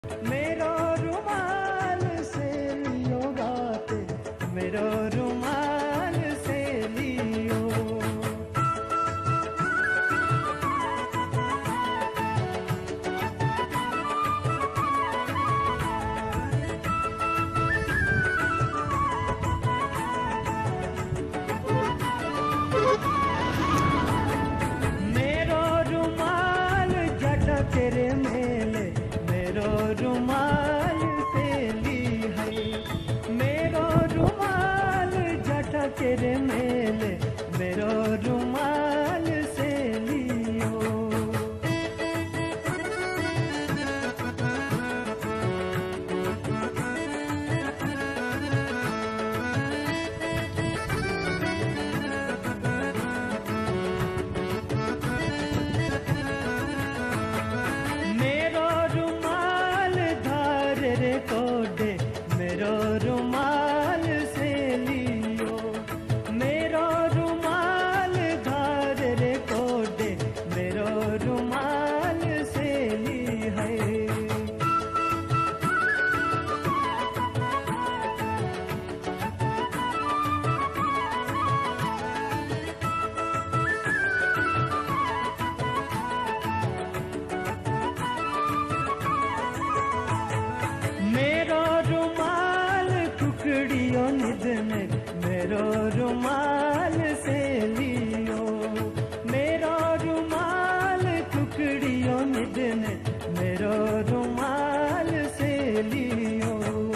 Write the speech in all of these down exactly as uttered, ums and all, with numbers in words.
मेरो रुमाल से लियो गाते, मेरो रुमाल से लियो। मेरो रुमाल जट तेरे मेले, मेरो रुमाल से ली है। मेरो रुमाल जट तेरे मेले, मेरो रुमाल से लियो। मेरो रुमाल धार रे कोडे, मेरो रुमाल से लियो। मेरो रुमाल धार रे कोडे, मेरो रुमाल से ली है। मेरो रुमाल टुकड़ियों निधने, मेरो रुमाल से लियो। मेरो रुमाल टुकड़ियों निधने, मेरो रुमाल से लियो।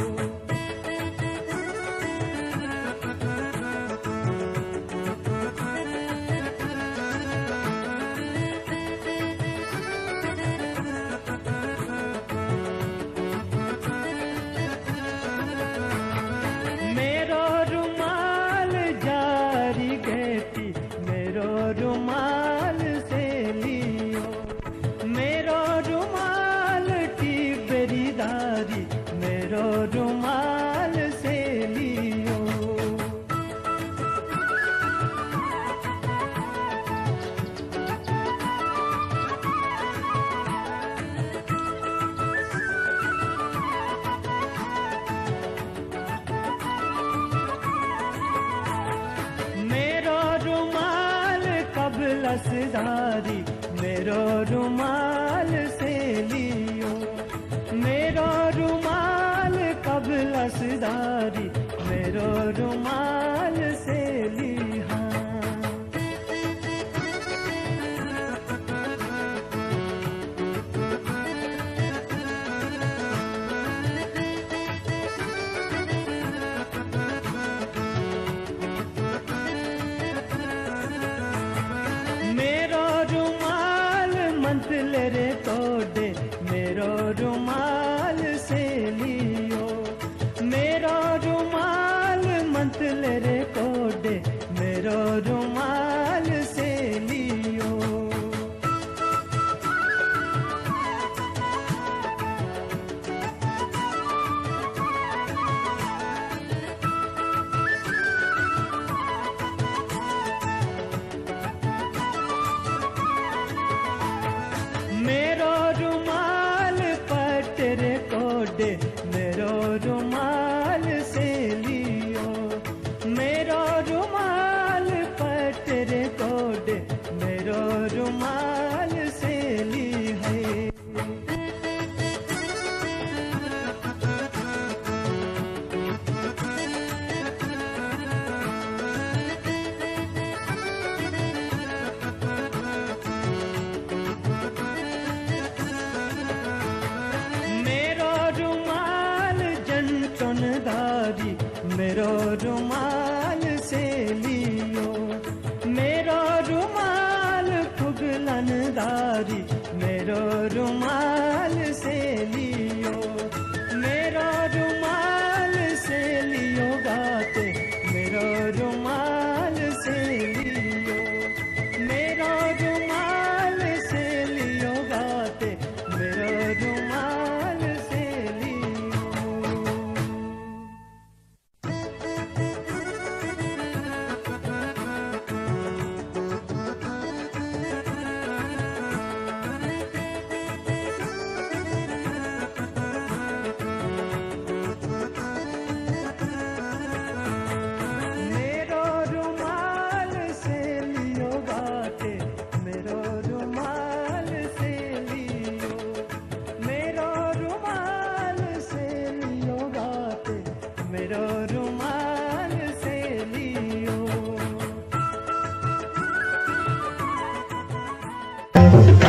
मेरो रुमाल जारी गेटी, मेरो रुमाल से लियो। मेरो रुमाल टिबेरी दारी, मेरो रुमाल से लियो। मेरो रुमाल कबलसदारी, मेरो रुमाल से लियो। मेरो रुमाल कबलसदारी, मेरो रुमाल से लिहा। मेरो रुमाल मंतले रे तोड़े, मेरो रुमाल से लियो। मेरो रुमाल मंतले रे तोड़े, मेरो रुमाल से लियो। मेरो रुमाल पटरे कोडे, मेरो रुमाल से लियो। मेरो रुमाल पटरे कोडे, मेरो रुमाल से ली है। मेरो रुमाल जनतनदारी, मेरो रुमाल से लियो। मेरो रुमाल फुगलनदारी, मेरो रुमाल से लियो। मेरो रुमाल से लियो गाते, मेरो रुमाल से लियो। मेरो रुमाल से लियो गाते, मेरो रुमाल से लियो।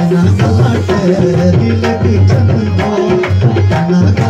कहना गलाटे दिल की चंदो कहना